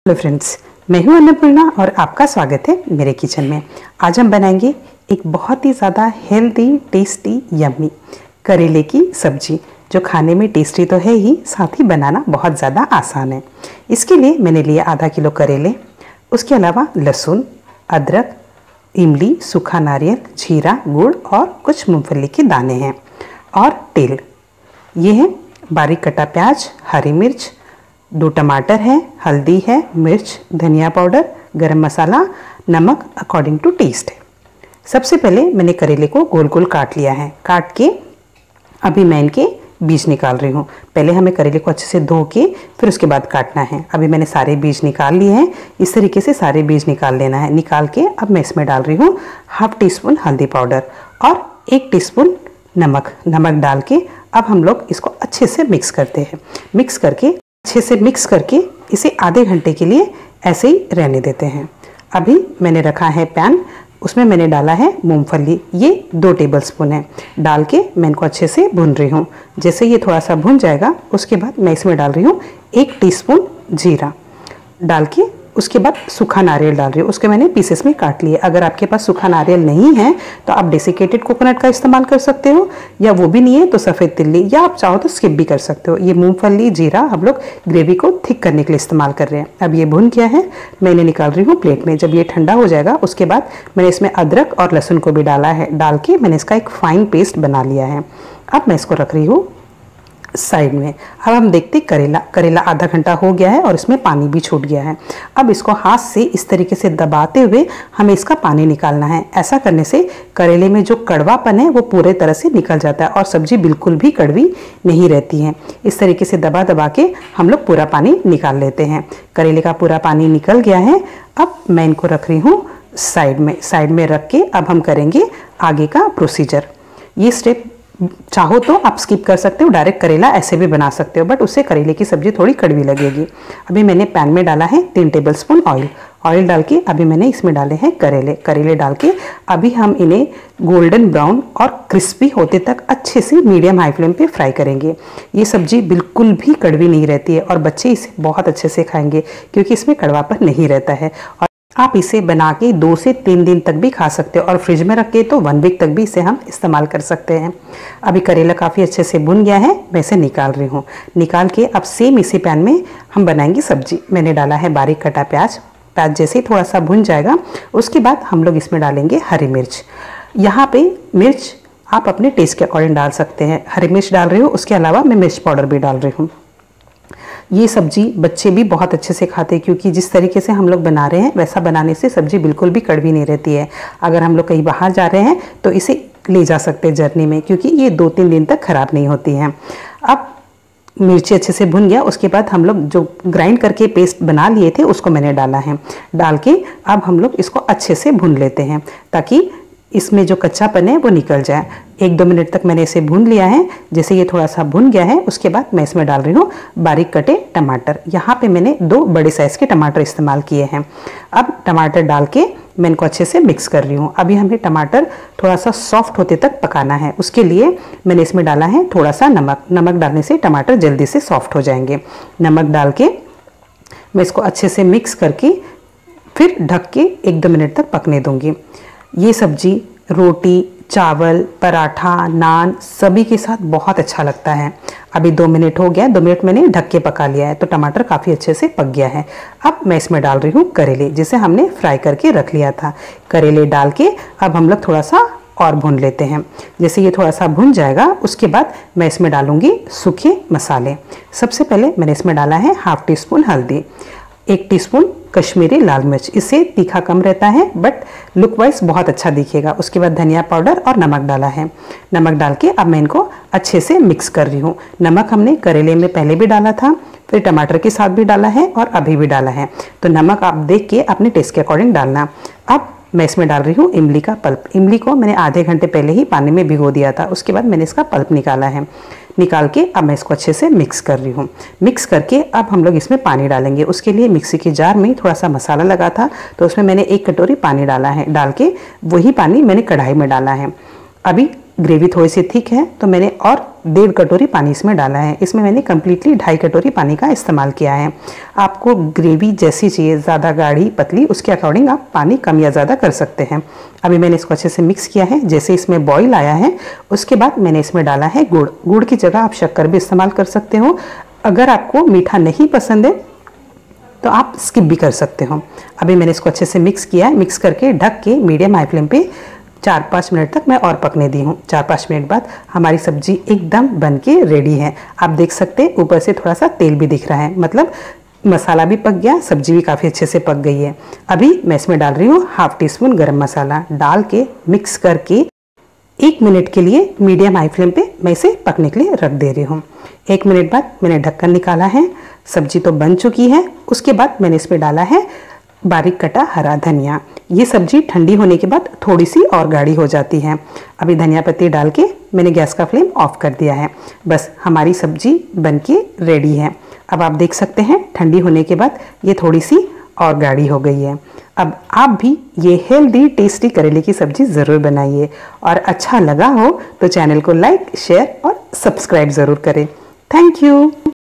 Hello friends, मैं हूं अन्नपूर्णा और आपका स्वागत है मेरे किचन में। आज हम बनाएंगे एक बहुत ही ज़्यादा हेल्दी, टेस्टी, यम्मी करेले की सब्जी, जो खाने में टेस्टी तो है ही, साथ ही बनाना बहुत ज़्यादा आसान है। इसके लिए मैंने लिया आधा किलो करेले, उसके अलावा लहसुन, अदरक, इमली, सूखा नारियल, जीरा, गुड़ और कुछ मूंगफली के दाने हैं और तेल। ये है बारीक कटा प्याज, हरी मिर्च, 2 टमाटर है, हल्दी है, मिर्च, धनिया पाउडर, गरम मसाला, नमक अकॉर्डिंग टू टेस्ट है। सबसे पहले मैंने करेले को गोल गोल काट लिया है। काट के अभी मैं इनके बीज निकाल रही हूँ। पहले हमें करेले को अच्छे से धो के फिर उसके बाद काटना है। अभी मैंने सारे बीज निकाल लिए हैं। इस तरीके से सारे बीज निकाल लेना है। निकाल के अब मैं इसमें डाल रही हूँ ½ टीस्पून हल्दी पाउडर और 1 टीस्पून नमक डाल के अब हम लोग इसको अच्छे से मिक्स करते हैं। अच्छे से मिक्स करके इसे आधे घंटे के लिए ऐसे ही रहने देते हैं। अभी मैंने रखा है पैन, उसमें मैंने डाला है मूंगफली, ये 2 टेबलस्पून है। डाल के मैं इनको अच्छे से भून रही हूँ। जैसे ये थोड़ा सा भुन जाएगा उसके बाद मैं इसमें डाल रही हूँ 1 टीस्पून जीरा डाल के, उसके बाद सूखा नारियल डाल रही हूँ। उसके मैंने पीसेस में काट लिए। अगर आपके पास सूखा नारियल नहीं है तो आप डेसिकेटेड कोकोनट का इस्तेमाल कर सकते हो, या वो भी नहीं है तो सफ़ेद तिल्ली, या आप चाहो तो स्किप भी कर सकते हो। ये मूंगफली जीरा हम लोग ग्रेवी को थिक करने के लिए इस्तेमाल कर रहे हैं। अब ये भुन गया है, मैंने निकाल रही हूँ प्लेट में। जब ये ठंडा हो जाएगा उसके बाद मैंने इसमें अदरक और लहसुन को भी डाला है। डाल के मैंने इसका एक फाइन पेस्ट बना लिया है। अब मैं इसको रख रही हूँ साइड में। अब हम देखते करेला आधा घंटा हो गया है और इसमें पानी भी छूट गया है। अब इसको हाथ से इस तरीके से दबाते हुए हमें इसका पानी निकालना है। ऐसा करने से करेले में जो कड़वापन है वो पूरे तरह से निकल जाता है और सब्जी बिल्कुल भी कड़वी नहीं रहती है। इस तरीके से दबा दबा के हम लोग पूरा पानी निकाल लेते हैं। करेले का पूरा पानी निकल गया है। अब मैं इनको रख रही हूँ साइड में रख के अब हम करेंगे आगे का प्रोसीजर। ये स्टेप चाहो तो आप स्किप कर सकते हो, डायरेक्ट करेला ऐसे भी बना सकते हो, बट उससे करेले की सब्जी थोड़ी कड़वी लगेगी। अभी मैंने पैन में डाला है 3 टेबलस्पून ऑयल डाल के अभी मैंने इसमें डाले हैं करेले डाल के अभी हम इन्हें गोल्डन ब्राउन और क्रिस्पी होते तक अच्छे से मीडियम हाई फ्लेम पे फ्राई करेंगे। ये सब्जी बिल्कुल भी कड़वी नहीं रहती है और बच्चे इसे बहुत अच्छे से खाएंगे क्योंकि इसमें कड़वापन नहीं रहता है। और आप इसे बना के 2 से 3 दिन तक भी खा सकते हो और फ्रिज में रख के तो 1 वीक तक भी इसे हम इस्तेमाल कर सकते हैं। अभी करेला काफ़ी अच्छे से भुन गया है, मैं इसे निकाल रही हूँ। निकाल के अब सेम इसी पैन में हम बनाएंगे सब्जी। मैंने डाला है बारीक कटा प्याज जैसे ही थोड़ा सा भुन जाएगा उसके बाद हम लोग इसमें डालेंगे हरी मिर्च। यहाँ पे मिर्च आप अपने टेस्ट के अकॉर्डिंग डाल सकते हैं। हरी मिर्च डाल रही हूँ, उसके अलावा मैं मिर्च पाउडर भी डाल रही हूँ। ये सब्जी बच्चे भी बहुत अच्छे से खाते हैं क्योंकि जिस तरीके से हम लोग बना रहे हैं वैसा बनाने से सब्जी बिल्कुल भी कड़वी नहीं रहती है। अगर हम लोग कहीं बाहर जा रहे हैं तो इसे ले जा सकते हैं जर्नी में, क्योंकि ये 2-3 दिन तक ख़राब नहीं होती हैं। अब मिर्ची अच्छे से भुन गया, उसके बाद हम लोग जो ग्राइंड करके पेस्ट बना लिए थे उसको मैंने डाला है। डाल के अब हम लोग इसको अच्छे से भून लेते हैं ताकि इसमें जो कच्चापन है वो निकल जाए। 1-2 मिनट तक मैंने इसे भून लिया है। जैसे ये थोड़ा सा भुन गया है उसके बाद मैं इसमें डाल रही हूँ बारीक कटे टमाटर। यहाँ पे मैंने 2 बड़े साइज़ के टमाटर इस्तेमाल किए हैं। अब टमाटर डाल के मैं इनको अच्छे से मिक्स कर रही हूँ। अभी हमें टमाटर थोड़ा सा सॉफ्ट होते तक पकाना है। उसके लिए मैंने इसमें डाला है थोड़ा सा नमक डालने से टमाटर जल्दी से सॉफ्ट हो जाएंगे। नमक डाल के मैं इसको अच्छे से मिक्स करके फिर ढक के 1-2 मिनट तक पकने दूँगी। ये सब्जी रोटी, चावल, पराठा, नान सभी के साथ बहुत अच्छा लगता है। अभी 2 मिनट हो गया, 2 मिनट मैंने ढक के पका लिया है तो टमाटर काफ़ी अच्छे से पक गया है। अब मैं इसमें डाल रही हूँ करेले, जिसे हमने फ्राई करके रख लिया था। करेले डाल के अब हम लोग थोड़ा सा और भून लेते हैं। जैसे ये थोड़ा सा भुन जाएगा उसके बाद मैं इसमें डालूँगी सूखे मसाले। सबसे पहले मैंने इसमें डाला है ½ टीस्पून हल्दी, 1 टीस्पून कश्मीरी लाल मिर्च, इससे तीखा कम रहता है बट लुक वाइज बहुत अच्छा दिखेगा। उसके बाद धनिया पाउडर और नमक डाला है। नमक डाल के अब मैं इनको अच्छे से मिक्स कर रही हूँ। नमक हमने करेले में पहले भी डाला था, फिर टमाटर के साथ भी डाला है और अभी भी डाला है, तो नमक आप देख के अपने टेस्ट के अकॉर्डिंग डालना। अब मैं इसमें डाल रही हूँ इमली का पल्प। इमली को मैंने आधे घंटे पहले ही पानी में भिगो दिया था, उसके बाद मैंने इसका पल्प निकाला है। निकाल के अब मैं इसको अच्छे से मिक्स कर रही हूँ। मिक्स करके अब हम लोग इसमें पानी डालेंगे। उसके लिए मिक्सी के जार में थोड़ा सा मसाला लगा था तो उसमें मैंने 1 कटोरी पानी डाला है। डाल के वही पानी मैंने कढ़ाई में डाला है। अभी ग्रेवी थोड़ी सी थिक है तो मैंने और 1.5 कटोरी पानी इसमें डाला है। इसमें मैंने कम्प्लीटली 2.5 कटोरी पानी का इस्तेमाल किया है। आपको ग्रेवी जैसी चाहिए, ज़्यादा गाढ़ी पतली, उसके अकॉर्डिंग आप पानी कम या ज़्यादा कर सकते हैं। अभी मैंने इसको अच्छे से मिक्स किया है। जैसे इसमें बॉईल आया है उसके बाद मैंने इसमें डाला है गुड़। गुड़ की जगह आप शक्कर भी इस्तेमाल कर सकते हो। अगर आपको मीठा नहीं पसंद है तो आप स्किप भी कर सकते हो। अभी मैंने इसको अच्छे से मिक्स किया है। मिक्स करके ढक के मीडियम हाई फ्लेम पे 4-5 मिनट तक मैं और पकने दी हूँ। 4-5 मिनट बाद हमारी सब्जी एकदम बन के रेडी है। आप देख सकते हैं ऊपर से थोड़ा सा तेल भी दिख रहा है, मतलब मसाला भी पक गया, सब्जी भी काफ़ी अच्छे से पक गई है। अभी मैं इसमें डाल रही हूँ 1/2 टीस्पून गरम मसाला। डाल के मिक्स करके 1 मिनट के लिए मीडियम हाई फ्लेम पे मैं इसे पकने के लिए रख दे रही हूँ। 1 मिनट बाद मैंने ढक्कन निकाला है। सब्जी तो बन चुकी है। उसके बाद मैंने इसमें डाला है बारीक कटा हरा धनिया। ये सब्जी ठंडी होने के बाद थोड़ी सी और गाढ़ी हो जाती है। अभी धनिया पत्ती डाल के मैंने गैस का फ्लेम ऑफ कर दिया है। बस हमारी सब्जी बनके रेडी है। अब आप देख सकते हैं ठंडी होने के बाद ये थोड़ी सी और गाढ़ी हो गई है। अब आप भी ये हेल्दी टेस्टी करेले की सब्जी ज़रूर बनाइए और अच्छा लगा हो तो चैनल को लाइक, शेयर और सब्सक्राइब ज़रूर करें। Thank you.